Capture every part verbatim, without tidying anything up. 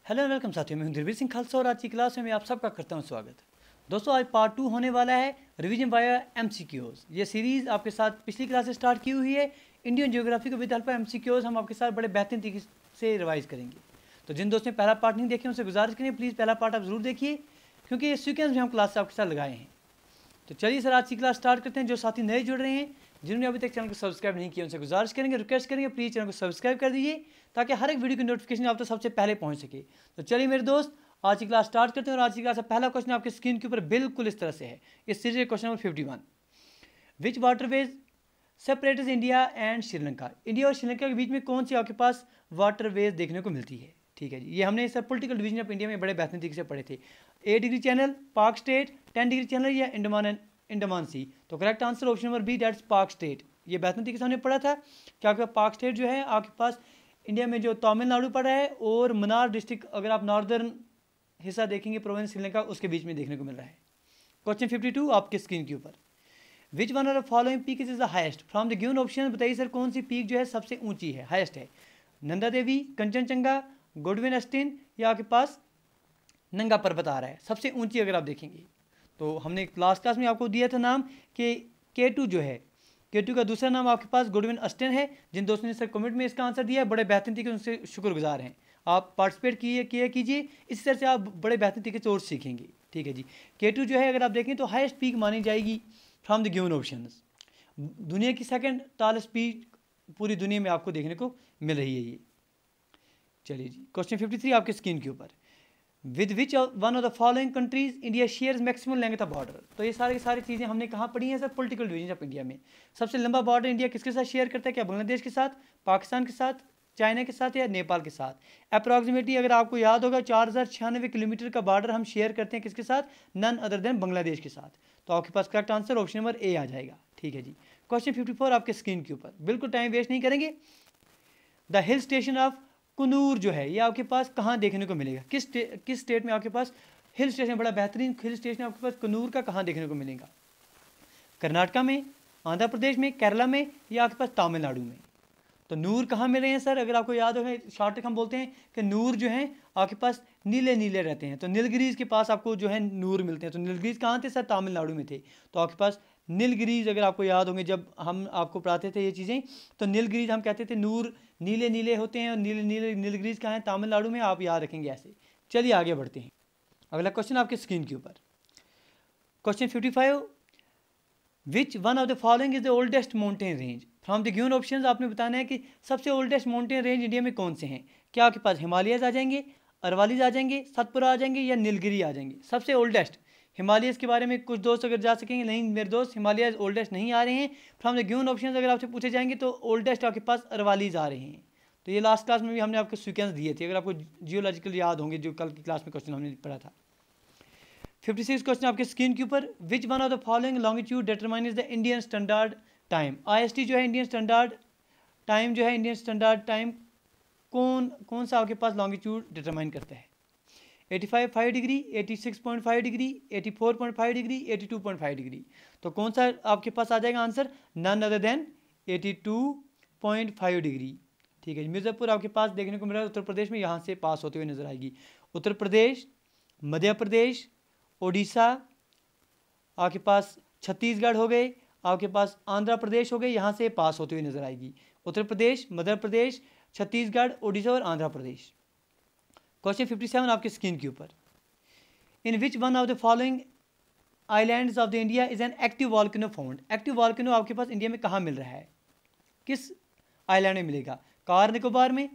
Hello and welcome साथियों, मैं हूं धीरवीर सिंह खालसा और आज की क्लास में मैं आप सबका करता हूं स्वागत। दोस्तों, आज पार्ट टू होने वाला है रिवीजन वाया एमसीक्यूज। ये सीरीज़ आपके साथ पिछली क्लास से स्टार्ट की हुई है। इंडियन ज्योग्राफी को विद हेल्प ऑफ एमसीक्यूज हम आपके साथ बड़े बेहतरीन तरीके से रिवाइज करेंगे। तो जिन दोस्तों ने पहला पार्ट नहीं देखे उनसे गुजारिश करें प्लीज़ पहला पार्ट आप ज़रूर देखिए, क्योंकि ये सीक्वेंस भी हम क्लास आपके साथ लगाए हैं। तो चलिए सर, आज की क्लास स्टार्ट करते हैं। जो साथी नए जुड़ रहे हैं, जिन्होंने अभी तक चैनल को सब्सक्राइब नहीं किया, उनसे गुजारिश करेंगे, रिक्वेस्ट करेंगे प्लीज़ चैनल को सब्सक्राइब कर दीजिए ताकि हर एक वीडियो की नोटिफिकेशन आप तक सबसे पहले पहुंच सके। तो चलिए मेरे दोस्त, आज की क्लास स्टार्ट करते हैं। और आज की क्लास का पहला क्वेश्चन आपके स्क्रीन के ऊपर बिल्कुल इस तरह से है। इस सीरीज का question number fifty one, which waterways separates India and Sri Lanka. India और श्रीलंका के बीच में कौन सी आपके पास वाटरवेज देखने को मिलती है। ठीक है जी, ये हमने sir political division of India में बड़े बेहतरीन तरीके से पढ़े थे। A degree channel, Palk strait, ten degree channel या अंडमान एंड अंडमान सी। तो correct answer option number B, that's Palk strait. ये बेहतरीन तरीके से हमने पढ़ा था कि आपके पाक स्टेट जो है आपके पास इंडिया में जो तमिलनाडु पड़ा है और मन्नार डिस्ट्रिक्ट, अगर आप नॉर्दर्न हिस्सा देखेंगे प्रोविंस श्रीलंका, उसके बीच में देखने को मिल रहा है। क्वेश्चन फिफ्टी टू आपके स्क्रीन के ऊपर, which one of the following peak is the highest from the given option. बताइए सर, कौन सी पीक जो है सबसे ऊंची है, हाईएस्ट है। नंदा देवी, कंचनजंगा, गोडविन अस्टिन या आपके पास नंगा पर्वत आ रहा है सबसे ऊंची। अगर आप देखेंगे तो हमने लास्ट क्लास में आपको दिया था नाम कि के टू जो है, के टू का दूसरा नाम आपके पास गोडविन अस्टिन है। जिन दोस्तों ने सर कमेंट में इसका आंसर दिया है, बड़े बेहतरीन तरीके से उनसे शुक्रगुजार हैं। आप पार्टिसिपेट किए किए कीजिए, इस तरह से आप बड़े बेहतरीन तरीके से और सीखेंगे। ठीक है जी, के टू जो है अगर आप देखें तो हाईएस्ट पीक मानी जाएगी फ्रॉम द गिवन ऑप्शंस। दुनिया की सेकंड टालेस्ट पीक पूरी दुनिया में आपको देखने को मिल रही है ये। चलिए जी, क्वेश्चन फिफ्टी थ्री आपके स्क्रीन के ऊपर, with which one of the following countries India shares maximum length of border. तो ये सारी सारी चीज़ें हमने कहाँ पढ़ी हैं sir, political division of India में। सबसे लंबा बॉर्डर इंडिया किसके साथ शेयर करता है, क्या बांग्लादेश के साथ, पाकिस्तान के साथ, चाइना के साथ या नेपाल के साथ। अप्रॉक्सीमेटली अगर आपको याद होगा चार हज़ार छियानवे किलोमीटर का बॉर्डर हम शेयर करते हैं किसके साथ, नन अदर देन बांग्लादेश के साथ। तो आपके पास correct answer option number A आ जाएगा। ठीक है जी, क्वेश्चन फिफ्टी फोर आपके स्क्रीन के ऊपर, बिल्कुल टाइम वेस्ट नहीं करेंगे। The hill station of Coonoor जो है ये आपके पास कहाँ देखने को मिलेगा, किस स्टे, किस स्टेट में आपके पास हिल स्टेशन, बड़ा बेहतरीन हिल स्टेशन आपके पास कुनूर का कहाँ देखने को मिलेगा। कर्नाटका में, आंध्र प्रदेश में, केरला में या आपके पास तमिलनाडु में। तो नूर कहाँ मिल रहे हैं सर, अगर आपको याद होगा शॉर्ट हम बोलते हैं कि नूर जो है आपके पास नीले नीले रहते हैं। तो नीलगिरीज के पास आपको जो है नूर मिलते हैं। तो नीलगिरीज कहाँ थे सर, तमिलनाडु में थे। तो आपके पास नीलगिरीज, अगर आपको याद होंगे जब हम आपको पढ़ाते थे ये चीज़ें, तो नीलगिरीज हम कहते थे नूर नीले नीले होते हैं और नीले नीले नीलगिरीज कहाँ हैं, तमिलनाडु में। आप याद रखेंगे ऐसे। चलिए आगे बढ़ते हैं। अगला क्वेश्चन आपके स्क्रीन के ऊपर, question fifty five, which one of the following is the oldest mountain range from the given options. आपने बताना है कि सबसे ओल्डेस्ट माउंटेन रेंज इंडिया में कौन से हैं। क्या आपके पास हिमालयस आ जाएंगे, अरवालीज आ जाएंगे, सतपुरा आ जाएंगे या नीलगिरी आ जाएंगे। सबसे ओल्डेस्ट हिमालयस के बारे में कुछ दोस्त अगर जा सकेंगे, नहीं मेरे दोस्त हिमालयस ओल्डेस्ट नहीं आ रहे हैं फ्रॉम द गिवन ऑप्शंस। अगर आपसे पूछे जाएंगे तो ओल्डेस्ट आपके पास अरवालीज आ रहे हैं। तो ये लास्ट क्लास में भी हमने आपको सीक्वेंस दिए थे, अगर आपको जियोलॉजिकल याद होंगे, जो कल की क्लास में क्वेश्चन हमने पढ़ा था। फिफ्टी सिक्स क्वेश्चन आपके स्क्रीन के ऊपर, which one of the following longitude determines the Indian standard time. IST जो है इंडियन स्टैंडर्ड टाइम जो है, इंडियन स्टैंडर्ड टाइम कौन कौन सा आपके पास लॉन्गिट्यूड डिटरमाइन करता है। Eighty five five degree, eighty six point five degree, eighty four point five degree, eighty two point five degree. तो कौन सा आपके पास आ जाएगा answer, none other than eighty two point five degree. ठीक है, मिर्ज़ापुर आपके पास देखने को मिल रहा है उत्तर प्रदेश में, यहाँ से पास होते हुए नजर आएगी। उत्तर प्रदेश, मध्य प्रदेश, ओडिशा, आपके पास छत्तीसगढ़ हो गए, आपके पास आंध्र प्रदेश हो गए, यहाँ से पास होते हुए नजर आएगी। उत्तर प्रदेश, मध्य प्रदेश, छत्तीसगढ़, ओडिशा और Andhra Pradesh. Question fifty seven आपके स्क्रीन के ऊपर, in which one of the following islands of the India is an active volcano found. Active volcano आपके पास इंडिया में कहाँ मिल रहा है, किस आइलैंड में मिलेगा। कार निकोबार में,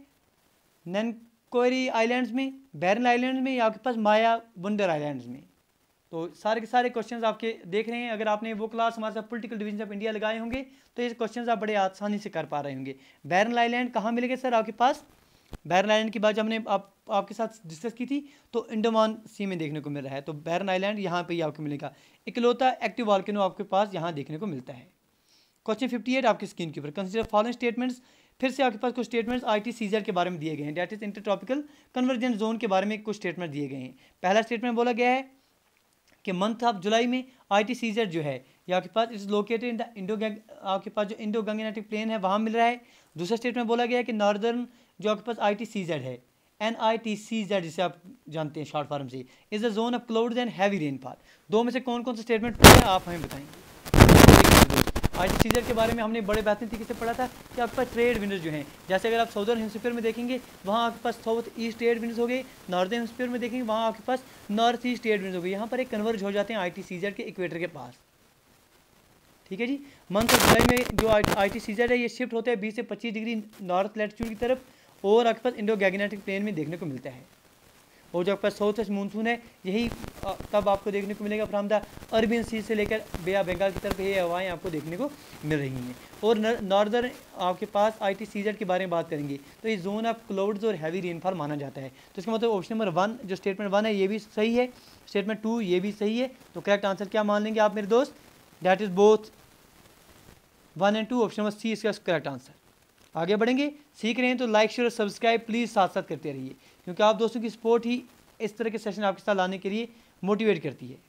ननकोरी आइलैंड्स में, बैरन आइलैंड्स में या आपके पास माया वंडर आइलैंड्स में। तो सारे के सारे क्वेश्चंस आपके देख रहे हैं। अगर आपने वो क्लास हमारे साथ पॉलिटिकल डिवीजन ऑफ इंडिया लगाए होंगे तो ये क्वेश्चंस आप बड़े आसानी से कर पा रहे होंगे। बैरन आइलैंड कहाँ मिलेंगे सर आपके पास, बैरन आइलैंड की बात हमने आप आपके साथ डिस्कस की थी, तो अंडमान सी में देखने को मिल रहा है। तो बैरन आइलैंड यहाँ पे ही आपको मिलेगा। इकलौता एक्टिव वॉल्केनो आपके पास यहाँ देखने को मिलता है। क्वेश्चन फिफ्टी एट आपकी स्क्रीन के ऊपर, कंसीडर फॉलोइंग स्टेटमेंट्स। फिर से आपके पास कुछ स्टेटमेंट्स आई टी सीजर के बारे में दिए गए हैं, that is intertropical convergence zone के बारे में कुछ स्टेटमेंट दिए गए हैं। पहला स्टेटमेंट बोला गया है कि मंथ ऑफ जुलाई में आई टी सीजर जो है ये आपके पास is located in the Indo आपके पास जो इंडो गंगेटिक प्लेन है वहाँ मिल रहा है। दूसरा स्टेटमेंट बोला गया है कि नॉर्दर्न जो आपके पास आई टी सीजर है an I T C Z जिसे आप जानते हैं शॉर्ट फॉर्म से, is the zone of clouds and heavy rainfall. दो में से कौन कौन सा स्टेटमेंट पूरा है आप हमें बताएंगे। आई टी सी जेड के बारे में हमने बड़े बेहतरीन तरीके से पढ़ा था कि आपके पास ट्रेड विंड्स जो हैं, जैसे अगर आप साउदर्न हेमिस्फीयर में देखेंगे वहाँ आपके पास साउथ ईस्ट ट्रेड विंड्स हो गए, नॉर्दर्न हेमिस्फीयर में देखेंगे वहाँ आपके पास नॉर्थ ईस्ट ट्रेड विंड्स हो गए। यहाँ पर एक कन्वर्ज हो जाते हैं आई टी सी जेड के इक्वेटर के पास। ठीक है जी। मंथ ऑफ जुलाई में जो आई टी सी जेड है ये शिफ्ट होता है बीस से पच्चीस डिग्री नॉर्थ लैटिट्यूड की तरफ और आपके पास इंडो गैगनेटिक प्लेन में देखने को मिलता है। और जो आपके पास साउथ वेस्ट मानसून है यही तब आपको देखने को मिलेगा फ्रॉम द अरबियन सी से लेकर बे ऑफ बंगाल की तरफ ये हवाएं आपको देखने को मिल रही हैं। और नॉर्दर्न आपके पास आई टी सी जेड के बारे में बात करेंगे तो ये जोन ऑफ क्लाउड्स और हैवी रेनफॉल माना जाता है। तो इसका मतलब ऑप्शन नंबर वन जो स्टेटमेंट वन है ये भी सही है, स्टेटमेंट टू ये भी सही है। तो करेक्ट आंसर क्या मान लेंगे आप मेरे दोस्त, that is both one and two, option number C इसका करेक्ट आंसर। आगे बढ़ेंगे, सीख रहे हैं तो लाइक शेयर और सब्सक्राइब प्लीज़ साथ साथ करते रहिए, क्योंकि आप दोस्तों की सपोर्ट ही इस तरह के सेशन आपके साथ लाने के लिए मोटिवेट करती है।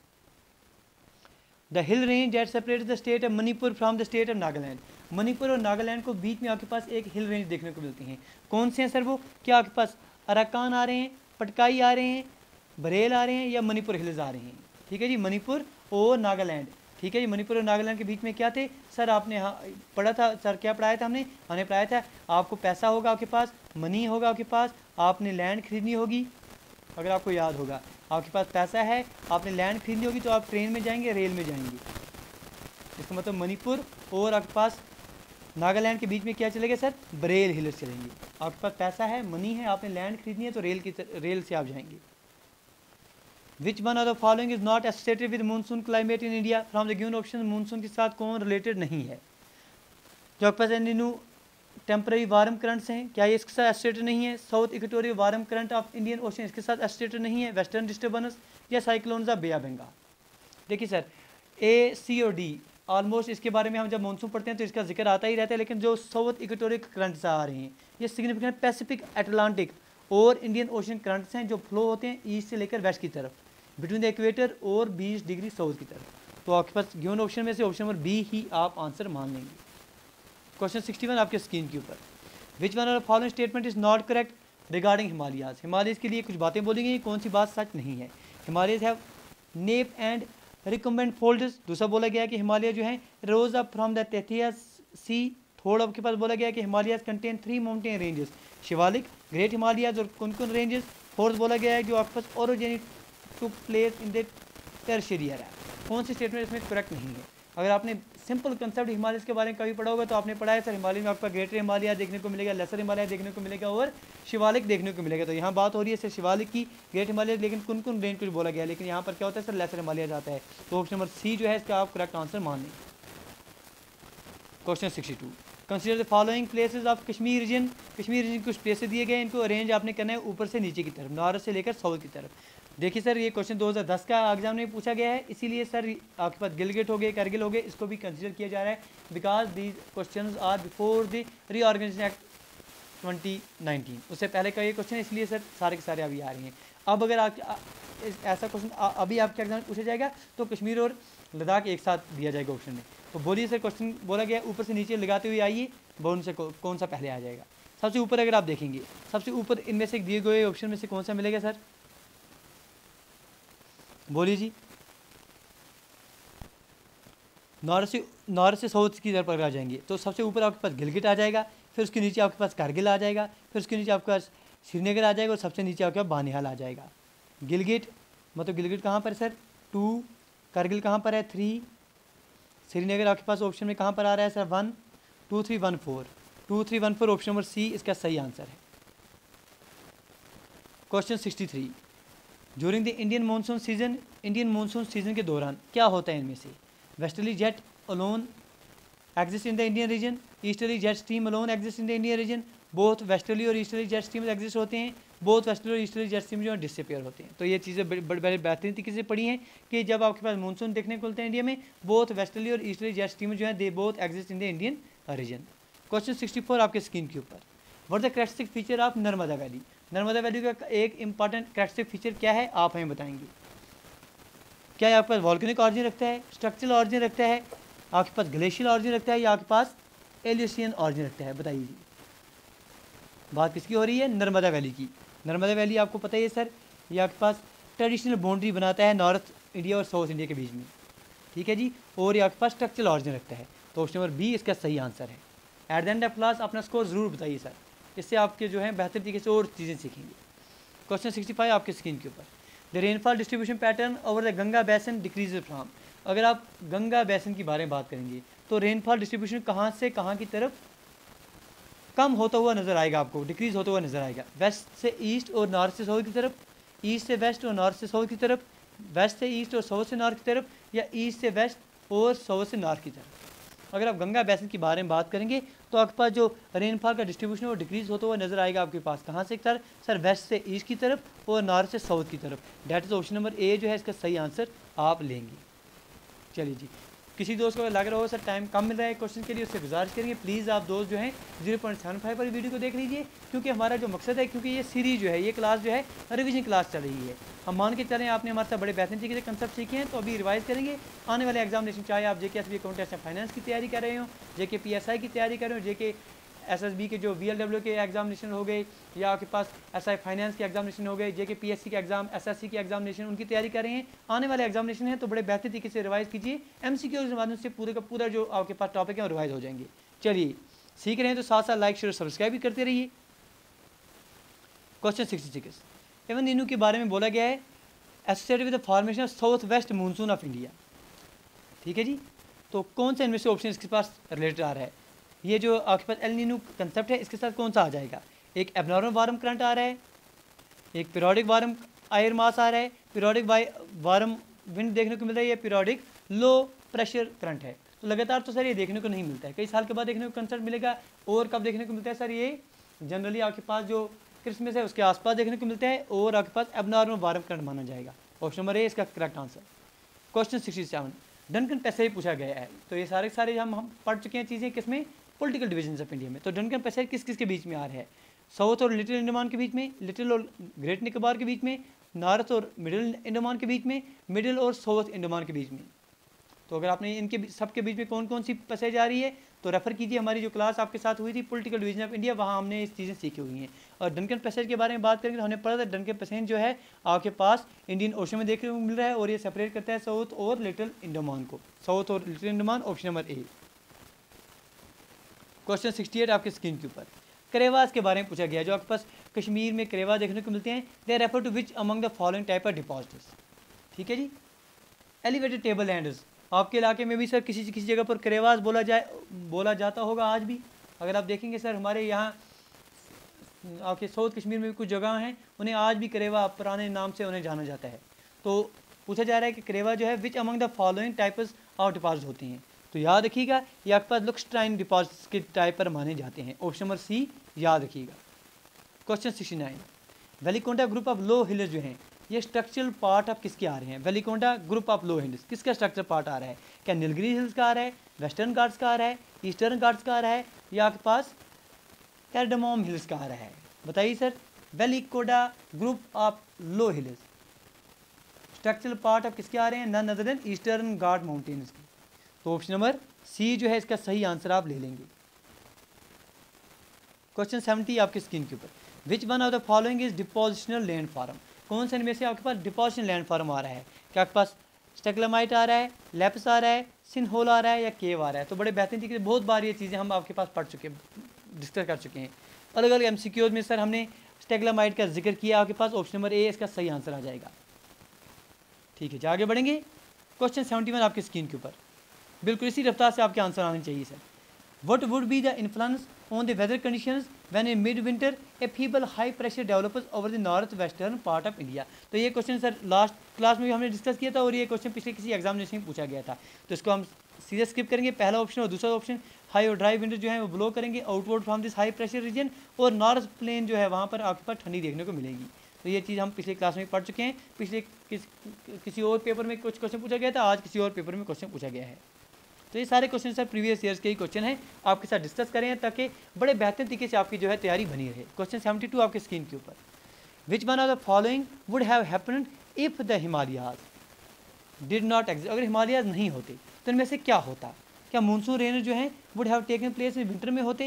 The hill range that separates the state of Manipur from the state of Nagaland. Manipur और नागालैंड को बीच में आपके पास एक हिल रेंज देखने को मिलती हैं। कौन से हैं सर वो? क्या आपके पास अराकान आ रहे हैं, पटकाई आ रहे हैं, बरेल आ रहे हैं या मणिपुर हिल्स आ रहे हैं? ठीक है जी, मणिपुर और नागालैंड। ठीक है जी, मणिपुर और नागालैंड के बीच में क्या थे सर? आपने हाँ पढ़ा था सर, क्या पढ़ाया था हमने? हमने पढ़ाया था आपको पैसा होगा आपके पास, मनी होगा आपके पास, आपने लैंड खरीदनी होगी। अगर आपको याद होगा आपके पास पैसा है, आपने लैंड खरीदनी होगी तो आप ट्रेन में जाएंगे, रेल में जाएंगे। इसका मतलब मणिपुर और आपके पास नागालैंड के बीच में क्या चलेगा सर? बरेल हिल्स चलेंगे। आपके पास पैसा है, मनी है, आपने लैंड खरीदनी है तो रेल की रेल से आप जाएंगे। Which one of the following is not associated with monsoon climate in India? From the given option monsoon के साथ कौन रिलेटेड नहीं है? जो आपके पास एनिनू टेम्पररी वार्म करंट्स हैं, क्या ये इसके साथ एसोसिएटेड नहीं है? South equatorial warm current of Indian ocean इसके साथ एसोसिएटेड नहीं है? वेस्टर्न डिस्टर्बेंस या cyclones of bay of Bengal? देखिए सर, ए सी और डी ऑलमोस्ट इसके बारे में हम जब मानसून पढ़ते हैं तो इसका जिक्र आता ही रहता है, लेकिन जो साउथ इक्वेटोरियल करंट्स आ रहे हैं ये सिग्निफिकेंट पैसिफिक, अटलांटिक और इंडियन ओशन करंट्स हैं जो फ्लो होते हैं ईस्ट से लेकर वेस्ट की तरफ, बिटवीन द इक्वेटर और बीस डिग्री साउथ की तरफ। तो आपके पास गिवन ऑप्शन में से ऑप्शन नंबर बी ही आप आंसर मान लेंगे। क्वेश्चन सिक्सटी वन आपके स्क्रीन के ऊपर, which one of the following statement is not correct regarding Himalayas? Himalayas के लिए कुछ बातें बोली गई, कौन सी बात सच नहीं है? Himalayas have nappe and recumbent folds. दूसरा बोला गया कि हिमालय जो है rose up from the Tethys sea. Third आपके पास बोला गया कि Himalayas contain three mountain ranges, Shivalik, great Himalayas और कौन कौन रेंजेस। फोर्थ बोला गया है जो आपके पास originate to place in the tertiary era. कौन सी स्टेटमेंट इसमें करेक्ट नहीं है? अगर आपने सिंपल कंसेप्ट हिमालयस के बारे में कभी पढ़ा होगा तो आपने पढ़ा है सर हिमालय में आपका ग्रेटर हिमालय देखने को मिलेगा, लेसर हिमालय देखने को मिलेगा और शिवालिक देखने को मिलेगा। तो यहाँ बात हो रही है सर शिवालिक की, ग्रेट हिमालय, लेकिन कौन कौन रेंज को बोला गया, लेकिन यहाँ पर क्या होता है सर लेसर हिमालय जाता है। तो ऑप्शन नंबर सी जो है इसका आप करेक्ट आंसर मान लें। Question sixty two, consider the following places of Kashmir region. Kashmir region कुछ प्लेसेस दिए गए, इनको अरेंज आपने करना है ऊपर से नीचे की तरफ, नॉर्थ से लेकर साउथ की तरफ। देखिए सर ये क्वेश्चन दो हज़ार दस का एग्जाम में पूछा गया है, इसीलिए सर आपके पास गिलगिट हो गए, करगिल हो गए, इसको भी कंसीडर किया जा रहा है because these questions are before the reorganisation act twenty nineteen. उससे पहले का ये क्वेश्चन, इसलिए सर सारे के सारे अभी आ रहे हैं। अब अगर आप ऐसा क्वेश्चन अभी आपके एग्जाम में पूछा जाएगा तो कश्मीर और लद्दाख एक साथ दिया जाएगा ऑप्शन में। तो बोलिए सर, क्वेश्चन बोला गया ऊपर से नीचे लगाते हुए आइए, बोन से कौन सा पहले आ जाएगा? सबसे ऊपर अगर आप देखेंगे, सबसे ऊपर इनमें से दिए गए ऑप्शन में से कौन सा मिलेगा सर? बोलिए जी। नॉर्थ से नॉर्थ से साउथ की तरफ आ जाएंगे तो सबसे ऊपर आपके पास गिलगिट आ जाएगा, फिर उसके नीचे आपके पास कारगिल आ जाएगा, फिर उसके नीचे आपके पास श्रीनगर आ जाएगा और सबसे नीचे आपके पास बानिहाल आ जाएगा। गिलगिट मतलब गिलगिट कहाँ पर है सर? टू। कारगिल कहाँ पर है? थ्री। श्रीनगर आपके पास ऑप्शन में कहाँ पर आ रहा है sir? One, two, three, one, four. Two, three, one, four, option number C इसका सही आंसर है। Question sixty three, during the Indian monsoon season, Indian monsoon season के दौरान क्या होता है इनमें से? Westerly jet alone exist in the Indian region, easterly jet stream alone exist in the Indian region. Both westerly और easterly jet stream exist होते हैं, बोथ वेस्टर्ली और ईस्टर्ली जेट स्ट्रीम जो है डिसअपियर होते हैं। तो ये चीज़ें बड़े बड़े बेहतरीन तरीके से पढ़ी हैं कि जब आपके पास मानसून देखने को मिलते हैं इंडिया में, बोथ वेस्टर्ली और ईस्टर्ली जेट स्ट्रीम जो है they both exist in the Indian region. Question sixty four आपके स्क्रीन के ऊपर, what the characteristic feature of Narmada valley? Narmada valley का एक इंपॉर्टेंट कैरेक्टरिस्टिक फीचर क्या है आप हमें बताएंगे? क्या ये आपके पास वॉल्केनिक ऑरिजिन रखता है, स्ट्रक्चरल ऑरिजिन रखता है, आपके पास ग्लेशियल ऑरिजिन रखता है या आपके पास एलियसियन ऑरिजिन रखता है? बताइए जी। बात किसकी हो रही है? नर्मदा वैली की। नर्मदा वैली आपको पता ही है सर, ये आपके पास ट्रेडिशनल बाउंड्री बनाता है नॉर्थ इंडिया और साउथ इंडिया के बीच में, ठीक है जी, और ये आपके पास स्ट्रक्चरल ऑरिजिन रखता है। तो ऑप्शन नंबर बी इसका सही आंसर है। At the end of class अपना स्कोर ज़रूर बताइए सर, इससे आपके जो है बेहतर तरीके से और चीज़ें सीखेंगे। क्वेश्चन सिक्सटी फाइव आपके स्क्रीन के ऊपर, the rainfall distribution pattern over the Ganga basin decrease from. अगर आप गंगा बैसन के बारे में बात करेंगे तो रेनफॉल डिस्ट्रीब्यूशन कहाँ से कहाँ की तरफ कम होता हुआ नजर आएगा, आपको डिक्रीज होता हुआ नजर आएगा? वेस्ट से ईस्ट और नॉर्थ से साउथ की तरफ, ईस्ट से वेस्ट और नॉर्थ से साउथ की तरफ, वेस्ट से ईस्ट और साउथ से नॉर्थ की तरफ, या ईस्ट से वेस्ट और साउथ से नॉर्थ की तरफ? अगर आप गंगा बैसन के बारे में बात करेंगे तो आपके पास जो रेनफॉल का डिस्ट्रीब्यूशन है वो डिक्रीज होता हुआ नजर आएगा आपके पास। कहाँ से सर? सर वेस्ट से ईस्ट की तरफ और नॉर्थ से साउथ की तरफ। That is option number A जो है इसका सही आंसर आप लेंगे। चलिए जी, किसी दोस्त को लग रहा हो सर टाइम कम मिल रहा है क्वेश्चन के लिए, उससे गुजारिश करेंगे प्लीज़ आप दोस्त जो हैं जीरो पॉइंट सेवन फाइव पर वीडियो को देख लीजिए, क्योंकि हमारा जो मकसद है, क्योंकि ये सीरीज जो है, ये क्लास जो है रिवीजन क्लास चल रही है। हम मान के चलें आपने हमारे साथ बड़े बेहतरीन तरीके से कंसेप्ट सीखे हैं, तो अभी रिवाइज करेंगे आने वाले एग्जामिनेशन, चाहे आप JK SB accountant and finance की तैयारी कर रहे हो, जेके पीएसआई की तैयारी कर रहे हो, जेके एसएसबी के जो वीएलडब्ल्यू के एग्जामिनेशन हो गए, या आपके पास एसआई फाइनेंस के एग्जामिनेशन हो गए, जेके पीएससी के एग्जाम, एसएससी के एग्जामिनेशन, उनकी तैयारी कर रहे हैं। आने वाले एग्जामिनेशन है तो बड़े बेहतर तरीके से रिवाइज कीजिए, एमसीक्यू के माध्यम से पूरे का पूरा जो आपके पास टॉपिक है वो रिवाइज हो जाएंगे। चलिए सीख रहे हैं तो साथ साथ लाइक शेयर सब्सक्राइब भी करते रहिए। क्वेश्चन सिक्सटी सिक्स, एवन नीनू के बारे में बोला गया है associated with the formation of south west monsoon of India, ठीक है जी। तो कौन सा इनमें से ऑप्शन इसके पास रिलेटेड आ रहा है? ये जो आपके पास एल नीनू कंसेप्ट है इसके साथ कौन सा आ जाएगा? एक एबनॉर्मल वार्म करंट आ रहा है, एक पीरियोडिक वार्म आयर मास आ रहा है, पीरियोडिक वार्म विंड देखने को मिल रहा है, या पीरियोडिक लो प्रेशर करंट है। तो लगातार तो सर ये देखने को नहीं मिलता है, कई साल के बाद देखने को कंसेप्ट मिलेगा। और कब देखने को मिलता है सर? ये जनरली आपके पास जो क्रिसमस है उसके आसपास देखने को मिलता है, और आपके पास एबनॉर्मल वार्म करंट माना जाएगा। ऑप्शन नंबर ए इसका correct answer. Question sixty seven, Duncan passage पूछा गया है। तो ये सारे सारे हम हम पढ़ चुके हैं चीज़ें किसमें? पॉलिटिकल डिवीजन ऑफ इंडिया में। तो डनकन पैसेज किस किस के बीच में आ रहा है? साउथ और लिटिल अंडमान के बीच में, लिटिल और ग्रेट निकोबार के बीच में, नॉर्थ और मिडिल अंडमान के बीच में, मिडिल और साउथ अंडमान के बीच में। तो अगर आपने इनके सब के बीच में कौन कौन सी पैसेज आ रही है तो रेफर कीजिए हमारी जो क्लास आपके साथ हुई थी पॉलिटिकल डिवीजन ऑफ इंडिया, वहाँ हमने इस चीज़ें सीखी हुई हैं। और डनकन पैसेज के बारे में बात करेंगे तो हमने पढ़ा था डनकन पैसेज जो है आपके पास इंडियन ओशन में देखने को मिल रहा है, और ये सेपरेट करता है साउथ और लिटिल अंडमान को। साउथ और little Andaman, option number A. Question sixty eight आपके स्क्रीन के ऊपर, करेवास के बारे में पूछा गया, जो आपके पास कश्मीर में करेवा देखने को मिलते हैं। They refer to which among the following type of deposits, ठीक है जी। एलिवेटेड टेबल लैंड्स, आपके इलाके में भी सर किसी किसी जगह पर करेवास बोला जाए बोला जाता होगा आज भी। अगर आप देखेंगे सर हमारे यहाँ आपके साउथ कश्मीर में भी कुछ जगह हैं उन्हें आज भी करेवा पुराने नाम से उन्हें जाना जाता है। तो पूछा जा रहा है कि करेवा जो है which among the following types of deposit होती हैं। तो याद रखिएगा ये आपके पास लुक्सट्राइन डिपॉजिट्स के टाइप पर माने जाते हैं। ऑप्शन नंबर सी याद रखिएगा। Question sixty nine, Velikonda group of low hills जो हैं ये स्ट्रक्चरल पार्ट ऑफ किसके आ रहे हैं? Velikonda group of low hills किसका स्ट्रक्चर पार्ट आ रहा है? क्या नीलगिरी हिल्स का आ रहा है, वेस्टर्न घाट्स का आ रहा है, ईस्टर्न घाट्स का आ रहा है, या आपके पास कैर्डमम हिल्स का आ रहा है? बताइए sir, Velikonda group of low hills structural part of किसके आ रहे हैं? None other than eastern ghat mountains की। तो ऑप्शन नंबर सी जो है इसका सही आंसर आप ले लेंगे। क्वेश्चन सेवेंटी आपके स्क्रीन के ऊपर, which one of the following is depositional land form? कौन से इनमें से आपके पास डिपोजिशनल लैंड फॉर्म आ रहा है? क्या आपके पास स्टेग्लामाइट आ रहा है, लेप्स आ रहा है, सिनहोल आ रहा है, या केव आ रहा है? तो बड़े बेहतरीन तरीके से बहुत बार ये चीज़ें हम आपके पास पढ़ चुके डिस्कस कर चुके हैं। अलग अलग एम सी क्यूज में सर हमने स्टेग्लामाइट का जिक्र किया आपके पास। ऑप्शन नंबर ए इसका सही आंसर आ जाएगा। ठीक है जी, आगे बढ़ेंगे। क्वेश्चन सेवेंटी वन आपकी स्क्रीन के ऊपर, बिल्कुल इसी रफ्तार से आपके आंसर आने चाहिए sir. What would be the influence on the weather conditions when in mid winter a feeble high pressure developers over the north western part of India? तो ये क्वेश्चन सर लास्ट क्लास में भी हमने discuss किया था, और ये question पिछले किसी एग्जामिनेशन में पूछा गया था। तो इसको हम सीधे स्किप करेंगे। पहला ऑप्शन और दूसरा ऑप्शन, हाई और ड्राई विंटर जो है वो ब्लो करेंगे outward from this high pressure region, और नॉर्थ प्लेन जो है वहाँ पर आपके पास ठंडी देखने को मिलेगी। तो ये चीज़ हम पिछले क्लास में पढ़ चुके हैं। पिछले किस, किसी और पेपर में कुछ क्वेश्चन पूछा गया था, आज किसी और पेपर में क्वेश्चन पूछा गया है। तो ये सारे क्वेश्चन सर प्रीवियस ईयर्स के ही क्वेश्चन हैं, आपके साथ डिस्कस करें ताकि बड़े बेहतर तरीके से आपकी जो है तैयारी बनी रहे। क्वेश्चन सेवेंटी टू आपके स्क्रीन के ऊपर, which one of the following would have happened if the Himalayas did not exist? अगर हिमालयाज नहीं होते तो इनमें से क्या होता? क्या मानसून रेन जो है would have taken place in winter में होते? क्या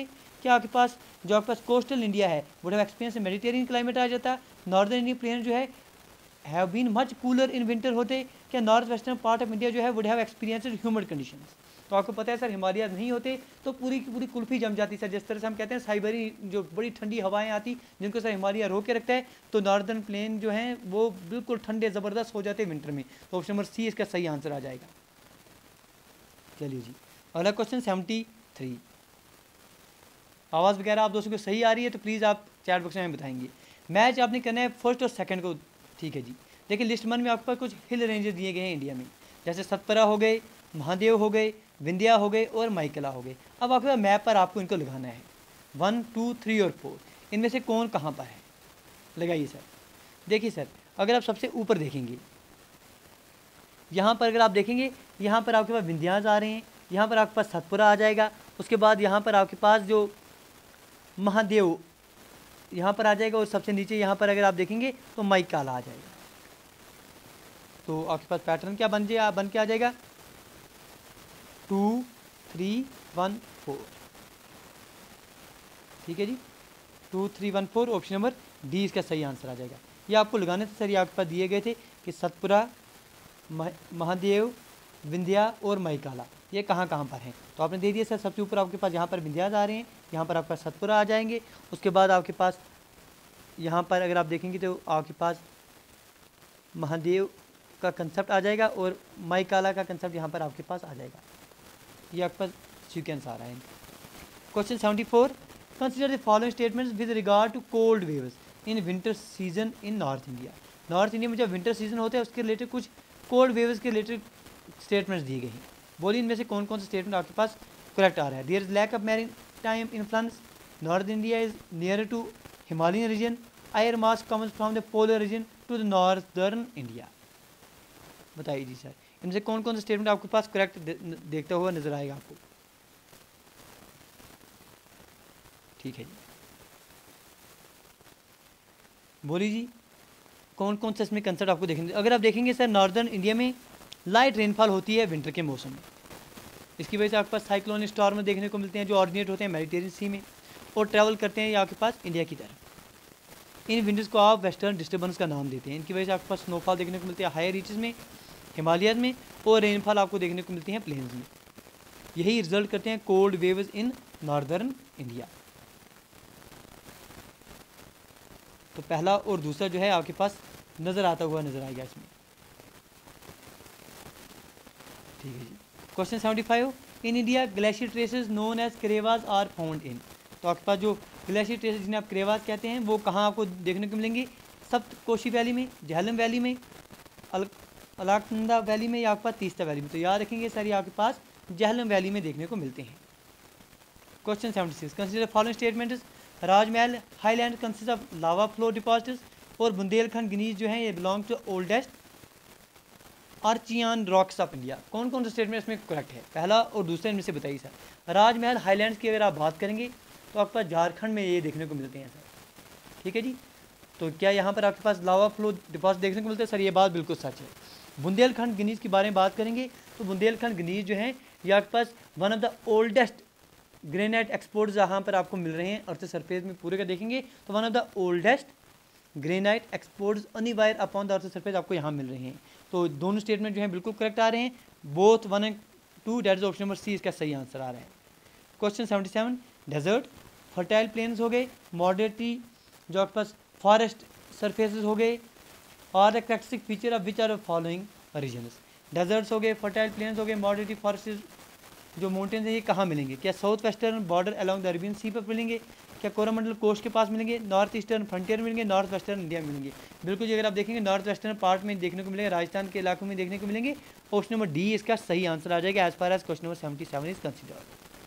क्या आपके पास जो आपके पास कोस्टल इंडिया है would have experience Mediterranean climate आ जाता। नॉर्दर्न इंडियन प्लेन जो है have been much cooler in winter होते। क्या north western part of India जो है would have experience humid conditions. तो आपको पता है सर हिमालय नहीं होते तो पूरी की पूरी कुल्फी जम जाती सर। जिस तरह से हम कहते हैं साइबरी जो बड़ी ठंडी हवाएं आती जिनको सर हिमालय रोक के रखता है, तो नॉर्दर्न प्लेन जो हैं वो बिल्कुल ठंडे ज़बरदस्त हो जाते हैं विंटर में। तो ऑप्शन नंबर सी इसका सही आंसर आ जाएगा। चलिए जी, अगला क्वेश्चन सेवेंटी थ्री। आवाज़ वगैरह आप दोस्तों को सही आ रही है तो प्लीज़ आप चैट बॉक्स में बताएंगे। मैच आपने करना है फर्स्ट और सेकंड को, ठीक है जी। देखिए लिस्ट वन में आपके पास कुछ हिल रेंजेस दिए गए हैं इंडिया में, जैसे सतपुरा हो गए, महादेव हो गए, विंध्या हो गए और माइकला हो गए। अब आपके पास मैप पर आपको इनको लगाना है, वन टू थ्री और फोर, इनमें से कौन कहाँ पर है लगाइए सर। देखिए सर अगर आप सबसे ऊपर देखेंगे, यहाँ पर अगर आप देखेंगे यहाँ पर आपके पास विंध्यास आ रहे हैं, यहाँ पर आपके पास सतपुरा आ जाएगा, उसके बाद यहाँ पर आपके पास जो महादेव यहाँ पर आ जाएगा और सबसे नीचे यहाँ पर अगर आप देखेंगे तो माइकाला आ जाएगा। तो आपके पास पैटर्न क्या बन जाए बन के आ जाएगा, टू थ्री वन फोर, ठीक है जी, two three one four, option number D इसका सही आंसर आ जाएगा। ये आपको लगाने से सर ये आपके पास दिए गए थे कि सतपुरा, महादेव, विंध्या और माइकाला ये कहाँ कहाँ पर हैं। तो आपने दे दिया सर सबसे ऊपर आपके पास यहाँ पर विंध्यास आ रहे हैं, यहाँ पर आपके पास सतपुरा आ जाएंगे, उसके बाद आपके पास यहाँ पर अगर आप देखेंगे तो आपके पास महादेव का कंसेप्ट आ जाएगा और माइकाला का कंसेप्ट यहाँ पर आपके पास आ जाएगा। ये आपके पास सीक्वेंस आ रहा है। Question seventy four, consider the following statements with regard to cold waves in winter season in north India. North India में जब विंटर सीजन होता है उसके रिलेटेड कुछ कोल्ड वेव्स के रिलेटेड स्टेटमेंट्स दिए गए हैं। बोलिए इनमें से कौन कौन से स्टेटमेंट आपके पास करेक्ट आ रहा है। There is lack of maritime influence, north India is near to Himalayan region, air mass comes from the polar region to the northern India. बताइए जी सर इनसे कौन कौन से स्टेटमेंट आपके पास करेक्ट दे, देखता हुआ नजर आएगा आपको। ठीक है जी, बोलिए जी कौन कौन से इसमें कंसेप्ट आपको देखेंगे। अगर आप देखेंगे सर नॉर्दर्न इंडिया में लाइट रेनफॉल होती है विंटर के मौसम में, इसकी वजह से आपके पास साइक्लोन स्टॉर्म देखने को मिलते हैं जो ऑरिजिनेट होते हैं मेडिटेरियन सी में और ट्रैवल करते हैं आपके पास इंडिया की तरफ। इन विंडर्स को आप वेस्टर्न डिस्टर्बेंस का नाम देते हैं। इनकी वजह से आपके पास स्नोफॉल देखने को मिलती है हायर रीचेस में, हिमालय में, और रेनफॉल आपको देखने को मिलती है प्लेन्स में। यही रिजल्ट करते हैं cold waves in northern India. तो पहला और दूसरा जो है आपके पास नज़र आता हुआ नजर आएगा इसमें। ठीक है जी, question seventy five, in India glacier traces known as karewas are found in. तो आपके पास जो ग्लेशियर ट्रेसेस जिन्हें आप क्रेवाज कहते हैं वो कहाँ आपको देखने को मिलेंगे, सप्तकोशी वैली में, झेलम वैली में, अल अलकनंदा वैली में या आपके पास तीस्ता वैली में। तो याद रखेंगे सर ये आपके पास झेलम वैली में देखने को मिलते हैं। Question seventy six, consider following statements, Rajmahal highland consist of lava flow deposits और बुंदेलखंड गनीज जो हैं ये belong to oldest Archaean rocks of India. कौन कौन से स्टेटमेंट इसमें करेक्ट है, पहला और दूसरा इनमें से बताइए सर। राजमहल हाईलैंड्स की अगर आप बात करेंगे तो आपके पास झारखंड में ये देखने को मिलते हैं सर। ठीक है जी, तो क्या यहाँ पर आपके पास लावा फ्लो डिपॉजिट देखने को मिलते हैं सर, ये बात बिल्कुल सच है। बुंदेलखंड गनीज के बारे में बात करेंगे तो बुंदेलखंड गनीज जो हैं ये आपके पास one of the oldest granite exports जहाँ पर आपको मिल रहे हैं अर्थ सरफेस में पूरे का देखेंगे तो one of the oldest granite exports anywhere upon the earth surface आपको यहाँ मिल रहे हैं। तो दोनों स्टेटमेंट जो हैं बिल्कुल करेक्ट आ रहे हैं, both one and two, that is option number C इसका सही आंसर आ रहा है। Question seventy seven, desert fertile plains हो गए, मॉडरेटली जो आपके पास फॉरेस्ट सरफेसेस हो गए, और the characteristic feature of which are following regions. Deserts हो गए, फर्टाइल प्लेन्स हो गए, मॉडरेटली फॉरेस्ट जो माउंटेन्स हैं ये कहाँ मिलेंगे, क्या south western border along the Arabian sea पर मिलेंगे, क्या कोरोमंडल कोस्ट के पास मिलेंगे, नॉर्थ ईस्टर्न फ्रंटियर मिलेंगे, नॉर्थ वेस्टर्न इंडिया में मिलेंगे। बिल्कुल जी, अगर आप देखेंगे नॉर्थ वेस्टर्न पार्ट में देखने को मिलेंगे, राजस्थान के इलाकों में देखने को मिलेंगे। ऑप्शन नंबर डी इसका सही आंसर आ जाएगा as far as question number seventy seven is considered.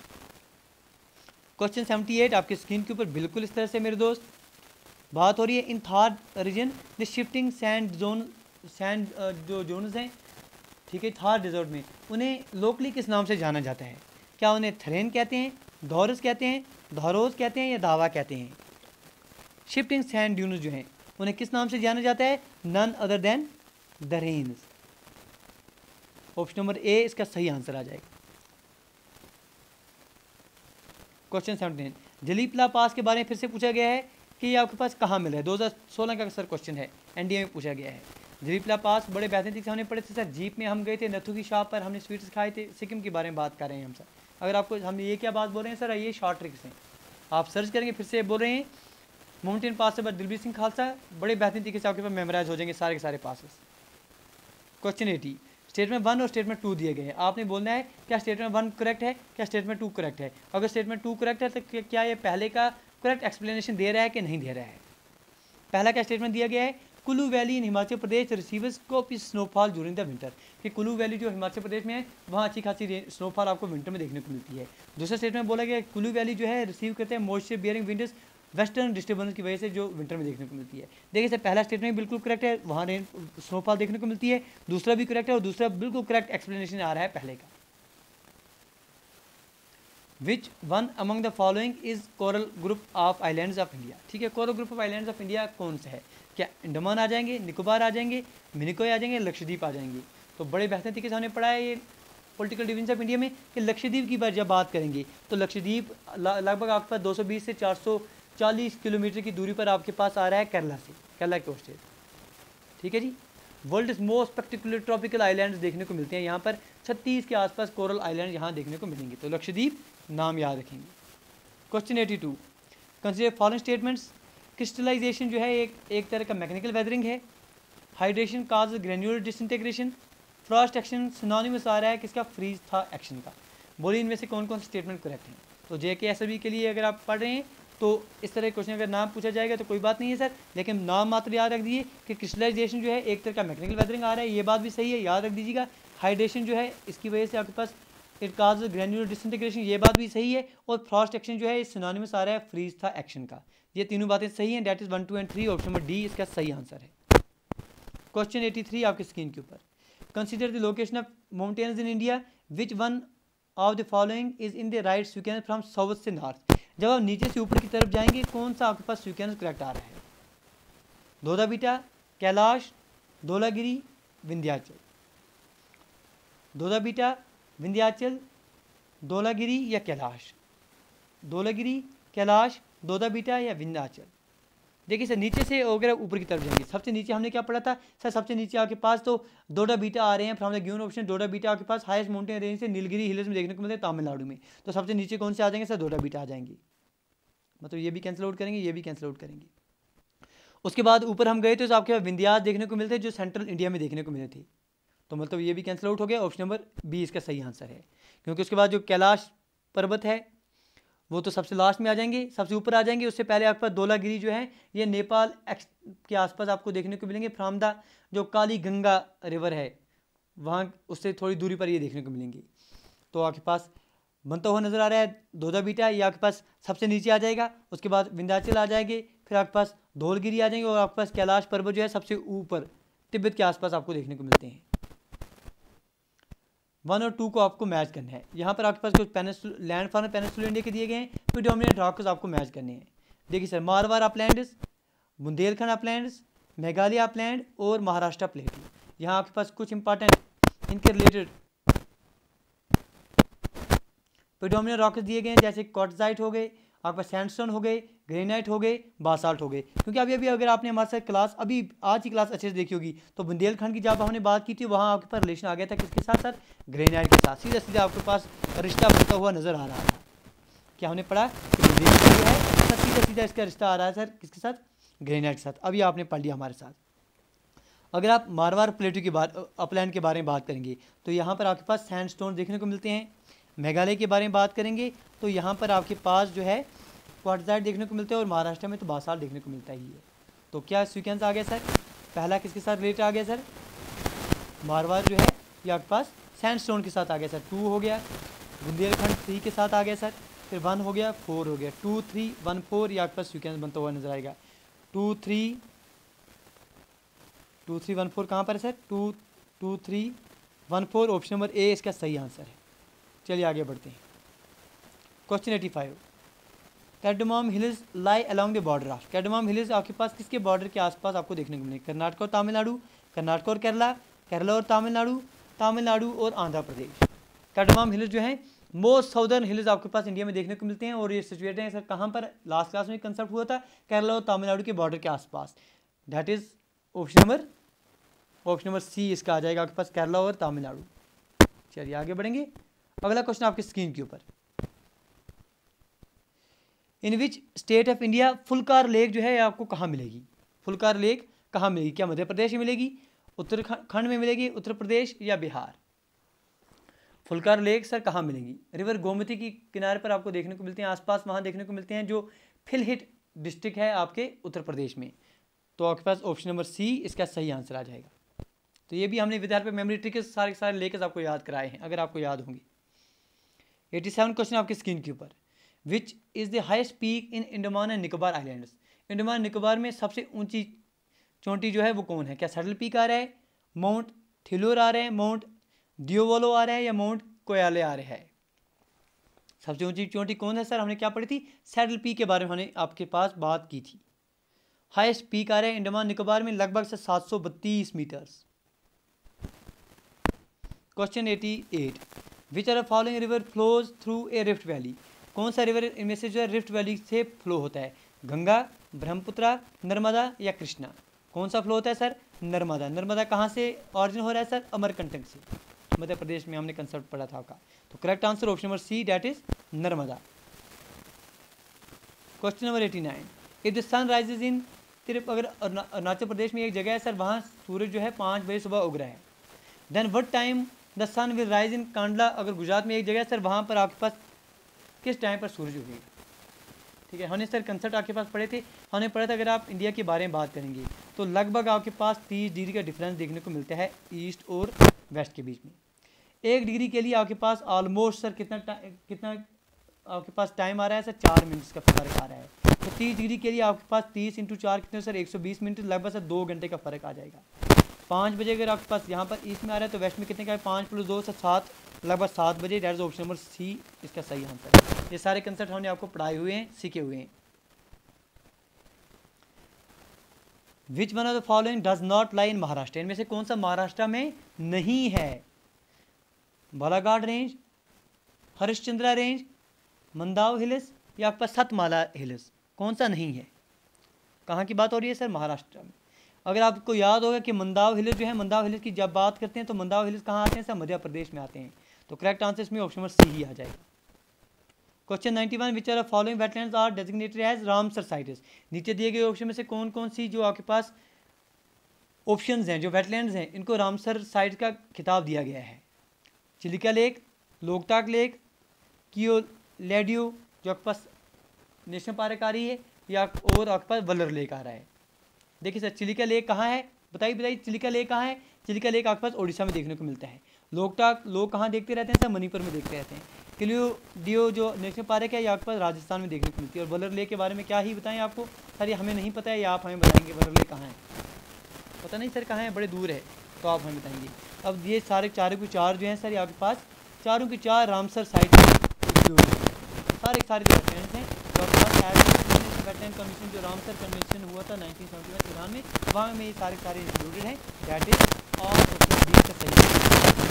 Question seventy eight आपके स्क्रीन के ऊपर बिल्कुल इस तरह से मेरे दोस्त बात हो रही है। In Thar region the shifting sand zone, sand जो जोन्स हैं, ठीक है, थार डिजर्ट में उन्हें लोकली किस नाम से जाना जाता है, क्या उन्हें थरेन कहते हैं, धौरस कहते हैं, धौरोज कहते हैं या दावा कहते हैं। शिफ्टिंग सैंड ड्यून्स जो हैं उन्हें किस नाम से जाना जाता है, नन अदर देन दरेन्स। ऑप्शन नंबर ए इसका सही आंसर आ जाएगा। Question seventy nine, Jelep La pass के बारे में फिर से पूछा गया है कि ये आपके पास कहाँ मिल रहा है। दो हज़ार सोलह का सर क्वेश्चन है, एनडीए में पूछा गया है। जलीपला पास बड़े बेहतरीन तरीके से हमने पढ़े थे सर। जीप में हम गए थे नथु की शॉप पर, हमने स्वीट्स खाए थे। सिक्किम के बारे में बात कर रहे हैं हम सर। अगर आपको हम ये क्या बात बोल रहे हैं सर, ये शॉर्ट ट्रिक्स हैं, आप सर्च करेंगे। फिर से बोल रहे हैं माउंटेन पास से बाद दिलबीर सिंह खालसा, बड़े बेहतरीन तरीके से आपके पास मेमोराइज हो जाएंगे सारे के सारे passes. Question eighty, statement one और स्टेटमेंट टू दिए गए हैं। आपने बोलना है क्या स्टेटमेंट वन करेक्ट है, क्या स्टेटमेंट टू करेक्ट है। अगर स्टेटमेंट टू करेक्ट है तो क्या ये पहले का करेक्ट एक्सप्लेनेशन दे रहा है कि नहीं दे रहा है। पहला क्या स्टेटमेंट दिया गया है, Kullu valley in Himachal Pradesh receives copious snowfall during the winter, कि कुल्लू वैली जो हिमाचल प्रदेश में है वहाँ अच्छी खासी स्नोफॉल आपको विंटर में देखने को मिलती है। दूसरा स्टेटमेंट बोला गया कुल्लू वैली जो है रिसीव करते हैं moisture bearing winds western disturbance की वजह से जो विंटर में देखने को मिलती है। देखिए सर, पहला स्टेटमेंट बिल्कुल करेक्ट है, वहाँ रेन स्नोफॉल देखने को मिलती है। दूसरा भी करेक्ट है और दूसरा बिल्कुल करेक्ट एक्सप्लेनेशन आ रहा है पहले का। Which one among the following is coral group of islands of India. ठीक है, coral group of islands of India कौन सा है, क्या अंडमान आ जाएंगे, निकोबार आ जाएंगे, मिनिकोय आ जाएंगे, लक्षद्वीप आ जाएंगे। तो बड़े बेहतर तरीके से हमने पढ़ा है ये पॉलिटिकल डिवीजन ऑफ इंडिया में कि लक्षद्वीप की बार जब बात करेंगे तो लक्षद्वीप लगभग आपके पास दो सौ बीस से चार सौ चालीस किलोमीटर की दूरी पर आपके पास आ रहा है केरला से, केरला के स्टेट। ठीक है जी। World most spectacular tropical islands देखने को मिलते हैं यहाँ पर, छत्तीस के आसपास कोरल आइलैंड यहाँ देखने को मिलेंगे। तो लक्षद्वीप नाम याद रखेंगे। Question eighty two, consider following statements. Crystallization जो है एक एक तरह का मैकेनिकल वेदरिंग है। Hydration causes granular disintegration. Frost action synonymous आ रहा है किसका, फ्रीज था एक्शन का। बोलिए इनमें से कौन कौन से स्टेटमेंट करेक्ट हैं। तो जे के एस के लिए अगर आप पढ़ रहे हैं तो इस तरह क्वेश्चन अगर नाम पूछा जाएगा तो कोई बात नहीं है सर, लेकिन नाम मात्र याद रख दीजिए कि क्रिस्टलाइजेशन जो है एक तरह का मैकेनिकल वेदरिंग आ रहा है, ये बात भी सही है, याद रख दीजिएगा। हाइड्रेशन जो है इसकी वजह से आपके पास इट काज ग्रेन्यूलर डिसइंटीग्रेशन, ये बात भी सही है। और फ्रॉस्ट एक्शन जो है सिनोनिमस आ रहा है फ्रीज था एक्शन का। ये तीनों बातें सही हैं। That is one two and three, option number D इसका सही आंसर है। क्वेश्चन एटी थ्री आपकी स्क्रीन के ऊपर, consider the location of mountains in India, which one of the following is in the right sequence from south से north. जब आप नीचे से ऊपर की तरफ जाएंगे कौन सा आपके पास सीक्वेंस करेक्ट आ रहा है। धोधा बीटा, कैलाश, धौलागिरी, विंध्याचल। धोधा बीटा, विंध्याचल, धौलागिरी या कैलाश। धौलागिरी, कैलाश, धोधा बीटा या विंध्याचल। देखिए सर, नीचे से अगर ऊपर की तरफ जाएंगे, सबसे नीचे हमने क्या पढ़ा था सर, सबसे नीचे आपके पास तो डोडा बीटा आ रहे हैं from the given option. Doddabetta आपके पास हाईएस्ट माउंटेन रेंज से नीलगिरी हिल्स में देखने को मिलते हैं तमिलनाडु में। तो सबसे नीचे कौन से आ जाएंगे सर, डोडा बीटा आ जाएंगे। मतलब ये भी कैंसिल आउट करेंगे, ये भी कैंसिल आउट करेंगे। उसके बाद ऊपर हम गए तो आपके पास विंध्यास देखने को मिलते हैं जो सेंट्रल इंडिया में देखने को मिले थे। तो मतलब ये भी कैंसिल आउट हो गया। ऑप्शन नंबर बी इसका सही आंसर है, क्योंकि उसके बाद जो कैलाश पर्वत है वो तो सबसे लास्ट में आ जाएंगे, सबसे ऊपर आ जाएंगे। उससे पहले आपके पास धौलागिरी जो है ये नेपाल के आसपास आपको देखने को मिलेंगे। फ्रॉम द जो काली गंगा रिवर है वहाँ उससे थोड़ी दूरी पर ये देखने को मिलेंगे। तो आपके पास बनता हुआ नज़र आ रहा है धोधा बीटा, ये आपके पास सबसे नीचे आ जाएगा। उसके बाद विंध्याचल आ जाएंगे, फिर आपके पास धौलगिरी आ जाएंगे और आपके पास कैलाश पर्वत जो है सबसे ऊपर तिब्बत के आसपास आपको देखने को मिलते हैं। वन और टू को आपको मैच करना है। यहाँ पर आपके पास कुछ peninsular land form peninsular India के दिए गए हैं, प्रीडोमिनेंट रॉक्स आपको मैच करने हैं। देखिए sir, Marwar uplands, Bundelkhand uplands, Meghalaya upland और महाराष्ट्र प्लेटू। यहाँ आपके पास कुछ इंपॉर्टेंट इनके रिलेटेड प्रीडोमिनेंट रॉक्स दिए गए हैं, जैसे क्वार्टजाइट हो गए, आपके पास सैंडस्टोन हो गए, ग्रेनाइट हो गए, बासाल्ट हो गए। क्योंकि अभी अभी अगर आपने हमारे साथ क्लास अभी आज की क्लास अच्छे से देखी होगी तो बुंदेलखंड की जब हमने बात की थी वहाँ आपके पास रिलेशन आ गया था किसके साथ सर, ग्रेनाइट के साथ। सीधा सीधा आपके पास रिश्ता बनता हुआ नजर आ रहा था। क्या हमने पढ़ा कि बुंदेलखंड जो है सीधा सीधा इसका रिश्ता आ रहा है सर किसके साथ, ग्रेनाइट के साथ। अभी आपने पढ़ लिया हमारे साथ। अगर आप मारवाड़ प्लेटू की बात अपलैंड के बारे में बात करेंगे तो यहाँ पर आपके पास सैंडस्टोन देखने को मिलते हैं। मेघालय के बारे में बात करेंगे तो यहाँ पर आपके पास जो है क्वार्टजाइट देखने को मिलते हैं और महाराष्ट्र में तो बासाल्ट देखने को मिलता ही है। तो क्या सीक्वेंस आ गया सर, पहला किसके साथ रिलेटेड आ गया सर, मारवाड़ जो है ये आपके पास सैंडस्टोन के साथ आ गया सर। टू हो गया, बुंदेलखंड थ्री के साथ आ गया सर, फिर वन हो गया, फोर हो गया, टू थ्री वन फोर ये आपके पास सीक्वेंस बनता हुआ नजर आएगा। Two three two three one four कहाँ पर है sir, two two three one four option number A इसका सही आंसर है। चलिए आगे बढ़ते हैं। Question eighty five, cardamom hills lie along the border of. Cardamom hills आपके पास किसके बॉर्डर के आसपास आपको देखने को मिलेंगे, कर्नाटक और तमिलनाडु, कर्नाटक और केरला, केरला और तमिलनाडु, तमिलनाडु और आंध्र प्रदेश। कैडमम हिल्स जो है मोस्ट साउदर्न हिल्स आपके पास इंडिया में देखने को मिलते हैं और ये सिचुएटेड हैं सर कहाँ पर, लास्ट क्लास में कंसेप्ट हुआ था केरला और तमिलनाडु के बॉर्डर के आसपास। That is option number option number C इसका आ जाएगा आपके पास, केरला और तमिलनाडु। चलिए आगे बढ़ेंगे। अगला क्वेश्चन आपकी स्क्रीन के ऊपर, in which state of India Phulhar lake जो है आपको कहाँ मिलेगी? फुलकार लेक कहाँ मिलेगी? क्या मध्य प्रदेश में मिलेगी, उत्तराखंड में मिलेगी, उत्तर प्रदेश या बिहार? फुलकार लेक सर कहाँ मिलेंगी? रिवर गोमती की किनारे पर आपको देखने को मिलते हैं, आसपास वहाँ देखने को मिलते हैं, जो फिलहिट डिस्ट्रिक्ट है आपके उत्तर प्रदेश में। तो आपके पास ऑप्शन नंबर सी इसका सही आंसर आ जाएगा। तो ये भी हमने विद्यार्थी पे मेमोरी ट्रिक सारे सारे लेकर आपको याद कराए हैं, अगर आपको याद होंगे। सत्तासी क्वेश्चन आपकी स्क्रीन के ऊपर, which is the highest peak in Andaman and Nicobar islands? Andaman Nicobar में सबसे ऊंची चोटी जो है वो कौन है? क्या सैडल पीक आ रहा है, माउंट थिलोर आ रहा है, माउंट डियोवोलो आ रहा है या माउंट कोयाले आ रहा है? सबसे ऊंची चोटी कौन है सर? हमने क्या पढ़ी थी? सैडल पीक के बारे में हमने आपके पास बात की थी। हाईएस्ट पीक आ रहा है अंडमान निकोबार में लगभग से सात सौ बत्तीस मीटर्स। क्वेश्चन अठासी, which are following river flows through a rift valley? कौन सा रिवर इनमें से जो है रिफ्ट वैली से फ्लो होता है? गंगा, ब्रह्मपुत्रा, नर्मदा या कृष्णा? कौन सा फ्लो होता है सर? नर्मदा। नर्मदा कहाँ से ऑरिजिन हो रहा है सर? अमरकंटक से, मध्य प्रदेश में हमने कंसेप्ट पढ़ा था आपका। तो correct answer option number C, that is Narmada. Question number नवासी, if the sun rises in Tirap, अगर अरुणाचल प्रदेश में एक जगह है सर वहाँ सूरज जो है पाँच बजे सुबह उग रहा है, then what time the sun will rise in Kandla? अगर गुजरात में एक जगह है सर वहाँ पर आपके पास किस टाइम पर सूरज उगेगा? ठीक है, हमने सर कंसेप्ट आपके पास पढ़े थे, हमने पढ़ा था अगर आप इंडिया के बारे में बात करेंगे तो लगभग आपके पास तीस डिग्री का डिफरेंस देखने को मिलता है ईस्ट और वेस्ट के बीच में। एक डिग्री के लिए आपके पास ऑलमोस्ट सर कितना कितना आपके पास टाइम आ रहा है सर? चार मिनट्स का फर्क आ रहा है। तो तीस डिग्री के लिए आपके पास तीस इंटू चार कितने सर? एक सौ बीस मिनट, लगभग सर दो घंटे का फर्क आ जाएगा। पाँच बजे अगर आपके पास यहाँ पर ईस्ट में आ रहा है तो वेस्ट में कितने का है? पाँच प्लस दो से सात, लगभग सात बजे। That is option number C इसका सही आंसर है। ये सारे कंसेप्ट हमने आपको पढ़ाए हुए हैं, सीखे हुए हैं। Which one of the following does not lie in Maharashtra? इनमें से कौन सा महाराष्ट्र में नहीं है? Balaghat range, Harishchandra range, Mandav hills या आपके पास सतमाला हिल्स? कौन सा नहीं है? कहाँ की बात हो रही है सर? महाराष्ट्र में। अगर आपको याद होगा कि मंदाव हिल्स जो है, मंदाव हिल्स की जब बात करते हैं तो मंदाव हिल्स कहाँ आते हैं सर? मध्य प्रदेश में आते हैं। तो करेक्ट आंसर इसमें ऑप्शन नंबर सी ही आ जाएगा। क्वेश्चन इक्यानवे, which are following wetlands are designated as Ramsar sites? नीचे दिए गए ऑप्शन में से कौन कौन सी जो आपके पास ऑप्शंस हैं, जो वेटलैंड्स हैं, इनको रामसर साइट का खिताब दिया गया है? चिलिका लेक, लोकटाक लेक, कियोलेडियो जो आपके पास नेशनल पार्क आ रही है, या और आपके पास वल्लर लेक आ रहा है? देखिए सर, चिलिका लेक कहाँ है? बताइए बताइए, चिलिका लेक कहाँ है? चिलिका लेक आपके पास ओडिशा में देखने को मिलता है। लोकटाक लोग कहाँ देखते रहते हैं सर? मणिपुर में देखते रहते हैं। कियोलेडियो जो नेशनल पार्क है ये आपके पास राजस्थान में देखने को मिलती है। और वल्लर लेक के बारे में क्या ही बताएं आपको सर? ये हमें नहीं पता है, या आप हमें बताएंगे वल्लर लेक कहाँ है? पता नहीं सर कहाँ है, बड़े दूर है, तो आप हमें बताएंगे। अब ये सारे चारों के चार जो हैं सर, ये आपके पास चारों के चार रामसर साइट सारे सारे जो वेटलैंड्स हैं तो आपके पास वेटलैंड कमीशन जो रामसर कन्वेंशन हुआ था नाइनटीन सेवेंटी वन ईरान में, वहाँ में ये सारे सारे इंक्लूडेड हैं। दैट इज और ऑप्शन बी का सही।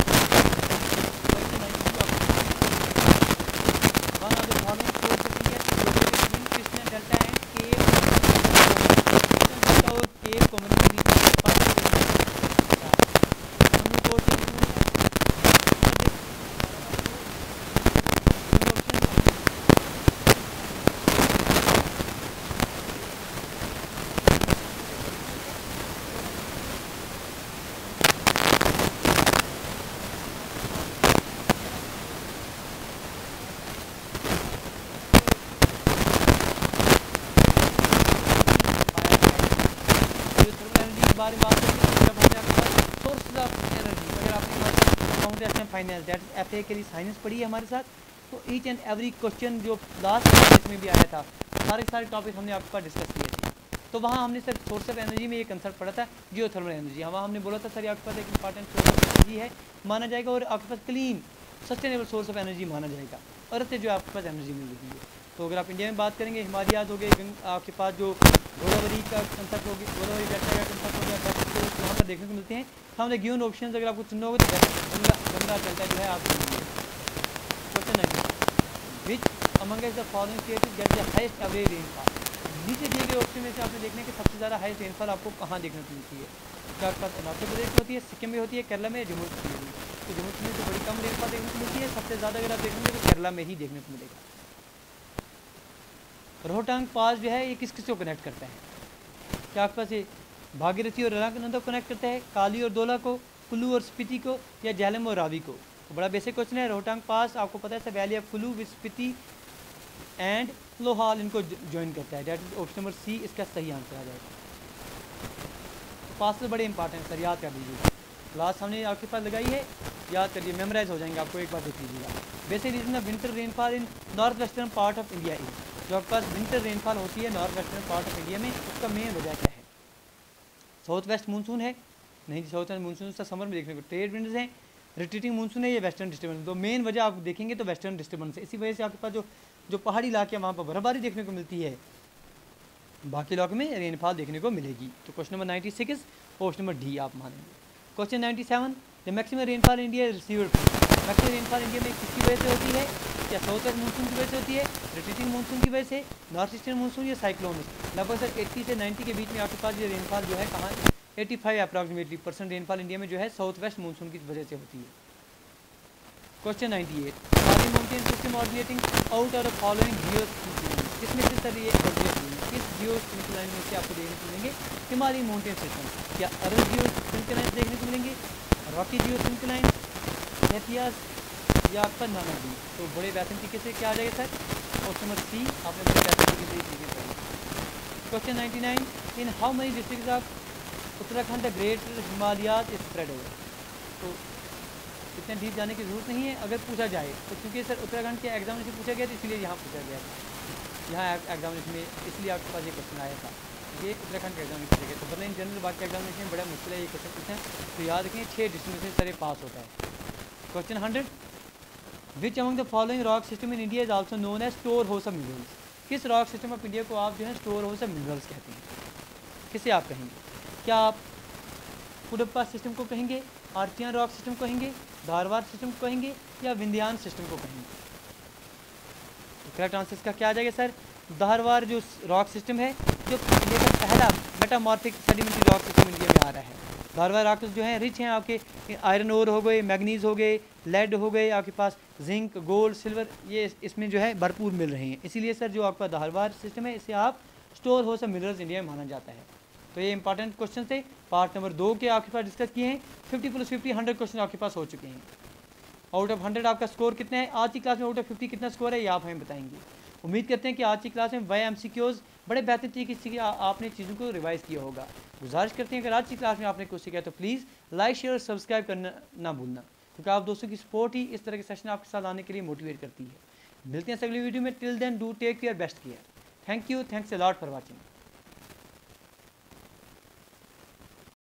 बारे में बात करेंगे जब हमने आपके पास सोर्सेज ऑफ एनर्जी, अगर आपने foundation finance that F A के लिए साइंस पढ़ी है हमारे साथ, तो ईच एंड एवरी क्वेश्चन जो लास्ट क्लास में भी आया था, सारे सारे टॉपिक हमने आपके पास डिस्कस किए थे। तो वहाँ हमने सर सोर्स ऑफ एनर्जी में ये कंसेप्ट पढ़ा था, जियो थर्मल एनर्जी। वहाँ हमने बोला था सर ये आपके पास एक इंपॉर्टेंट सोर्स ऑफ एनर्जी है माना जाएगा, और आपके पास clean sustainable source of energy माना जाएगा, अर्थ से जो आपके पास एनर्जी मिल रही है। तो अगर आप इंडिया में बात करेंगे, हिमालयाज हो गए, आपके पास जो गोदावरी का कंसेप्ट होगी, गोदावरी डेल्टा का कंसेप्ट हो गया, तो वहाँ पर देखने को मिलते हैं। हमने गिवन ऑप्शन अगर आपको चुनना होगा तो गंगा गंगा डेल्टा जो है आपको question ninety which among the following states get the highest average rainfall. नीचे दिए गए ऑप्शन में से आपने देखने कि सबसे ज़्यादा हाईएस्ट रेनफॉल आपको कहाँ देखने को मिलती है। क्या आपके पास अरुणाचल प्रदेश में होती है, सिक्किम में होती है, केरला में, जम्मू कश्मीर में। तो जम्मू कश्मीर से बड़ी कम रेनफॉल देखने को मिलती है, सबसे ज़्यादा अगर आप देखेंगे तो केरला में ही देखने को मिलेगा। रोहतांग पास जो है ये किस किस को कनेक्ट करता है? क्या आपके पास ये भागीरथी और अलकनंदा को कनेक्ट करता है, काली और दोला को, कुल्लू और स्पीति को, या झेलम और रावी को? तो बड़ा बेसिक क्वेश्चन है। रोहतांग पास आपको पता है valley of Kullu with Spiti and Lahaul इनको ज्वाइन करता है। That is option number C इसका सही आंसर आ जाएगा। पास बड़े इंपॉर्टेंट सर, याद कर लीजिएगा। क्लास हमने आपके पास लगाई है, याद करिए, मेमोराइज हो जाएंगे, आपको एक बार देख लीजिएगा। Basic reason of winter rainfall in north western part of India is. जो आपके पास विंटर रेनफॉल होती है north western part of India में, उसका मेन वजह क्या है? साउथ वेस्ट मानसून है? नहीं, साउथ वेस्ट मानसून उसका समर में देखने को। ट्रेड विंड्स हैं, रिट्रीटिंग मानसून है, ये वेस्टर्न डिस्टर्बेंस। तो मेन वजह आप देखेंगे तो वेस्टर्न डिस्टर्बेंस है। इसी वजह से आपके पास जो जो पहाड़ी इलाके हैं वहाँ पर बर्फबारी देखने को मिलती है, बाकी इलाकों में रेनफॉल देखने को मिलेगी। तो question number ninety six option number D आप मानेंगे। Question ninety seven the maximum rainfall India received. Maximum rainfall India में किसकी वजह से होती है? क्या साउथ वेस्ट मानसून की वजह से होती है, रिट्रीटिंग मानसून की वजह से, नॉर्थ ईस्टर्न मानसून या साइक्लोन? लगभग सर अस्सी से नब्बे के बीच में आपके पास ये रेनफॉल जो है कहाँ, पचासी अप्रॉक्सीमेटली परसेंट रेनफॉल इंडिया में जो है साउथ वेस्ट मानसून की वजह से होती है। Question ninety eight Himalayan mountain system originating out of the following geosphere. किसमें से सर ये ऑरिजिनेट हुई? किस जियोस्फीयर में से आपको देखने को मिलेंगे हिमालयन माउंटेन सिस्टम? क्या अरब जियोस्फीयर देखने को मिलेंगे, रॉकी जियोस्फीयर, एथियास, या आपका नाना डी? तो बड़े बेहतरीन तरीके से क्या आ जाएगा सर? ऑप्शन नंबर सी आपने बड़े बेहतरीन तरीके से चीज़ें पढ़ी। Question ninety nine in how many district of Uttarakhand the great Himalayas is spread over. तो इतने डीप जाने की जरूरत नहीं है। अगर पूछा जाए तो क्योंकि सर उत्तराखंड के एग्जामिनेशन पूछा गया तो इसलिए यहाँ पूछा गया था, यहाँ एग्जामिनेशन में इसलिए आपके पास ये क्वेश्चन आया था, ये उत्तराखंड के एग्जाम में पूछा गया। तो वरना इन जनरल बाकी एग्जामिनेशन में बड़ा मुश्किल है ये क्वेश्चन पूछना। तो याद रखें छः डिस्ट्रिक्ट में सर पास होता है। Question hundred which among the following rock system in India is also known as store house of minerals. किस रॉक सिस्टम ऑफ इंडिया को आप जो है स्टोर हाउस ऑफ मिनरल्स कहते हैं? किसे आप कहेंगे? क्या आप कुडप्पा सिस्टम को कहेंगे, आर्टियन रॉक सिस्टम को कहेंगे, धारवाड़ सिस्टम को कहेंगे, या विंध्यान सिस्टम को कहेंगे? तो करेक्ट आंसर इसका क्या आ जाएगा सर? धारवाड़ जो रॉक सिस्टम है, जो इंडिया का पहला metamorphic sedimentary rock system India में आ रहा है। धारवाड़ रॉक्स जो हैं रिच हैं, आपके आयरन ओर हो गए, मैग्नीज हो गए, लेड हो गए, आपके पास जिंक, गोल्ड, सिल्वर, ये इसमें जो है भरपूर मिल रहे हैं। इसीलिए सर जो आपका धारवाड़ सिस्टम है इसे आप store house of minerals India में माना जाता है। तो ये इंपॉर्टेंट क्वेश्चन थे, पार्ट नंबर दो के आपके पास डिस्कस किए हैं। Fifty plus fifty hundred question आपके पास हो चुके हैं। आउट ऑफ हंड्रेड आपका स्कोर कितना है आज की क्लास में? आउट ऑफ फिफ्टी कितना स्कोर है ये आप हमें बताएंगे। उम्मीद करते हैं कि आज की क्लास में वाई एम सी क्यूज़ बड़े बेहतर तरीके से आपने चीज़ों को रिवाइज किया होगा। गुजारिश करते हैं अगर आज की क्लास में आपने कुछ सीखा तो प्लीज़ लाइक शेयर और सब्सक्राइब करना ना भूलना, क्योंकि आप दोस्तों की सपोर्ट ही इस तरह के सेशन आपके साथ आने के लिए मोटिवेट करती है। मिलते हैं अगली वीडियो में। Till then do take care, best care. Thank you, thanks a lot for watching.